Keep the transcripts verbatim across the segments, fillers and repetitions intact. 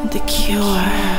The Cure.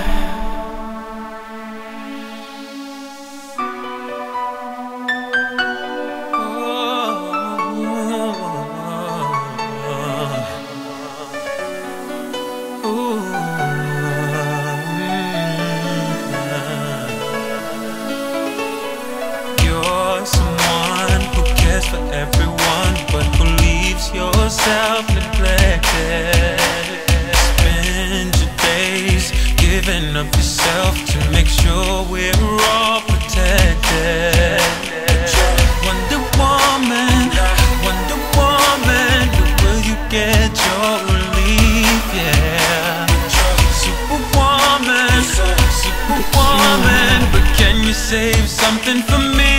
For everyone, but who leaves yourself neglected. Spend your days giving up yourself to make sure we're all protected. Wonder Woman, Wonder Woman, where will you get your relief? Yeah. Superwoman, Superwoman, but can you save something for me?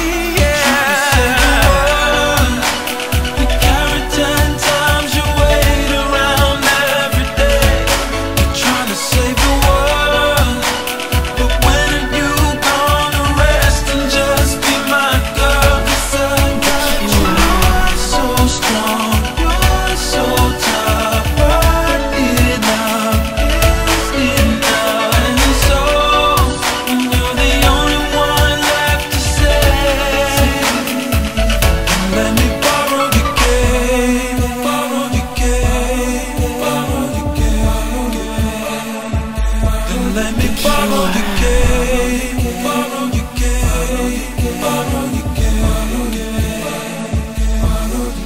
Let me borrow your game, borrow your game, borrow your game, borrow your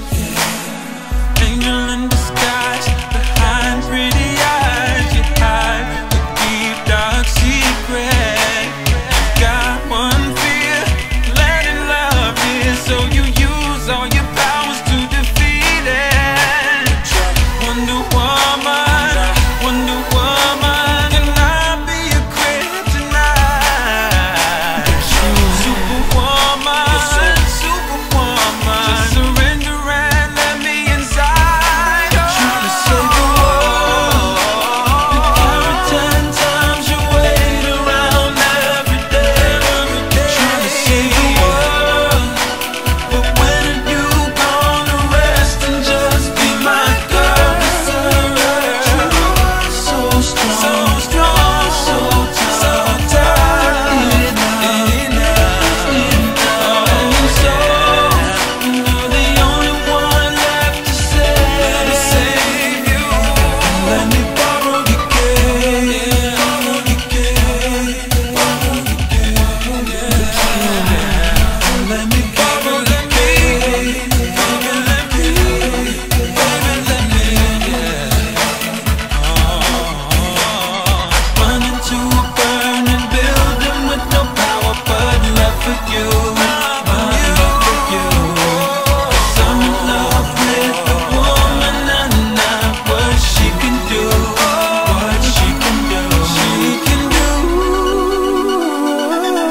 game. Angel in disguise, behind pretty eyes, you hide the deep dark secret. You got one fear, letting love in, so you use all your powers to defeat it. Wonder Woman, Wonder Woman.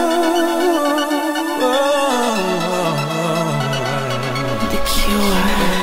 The Cure.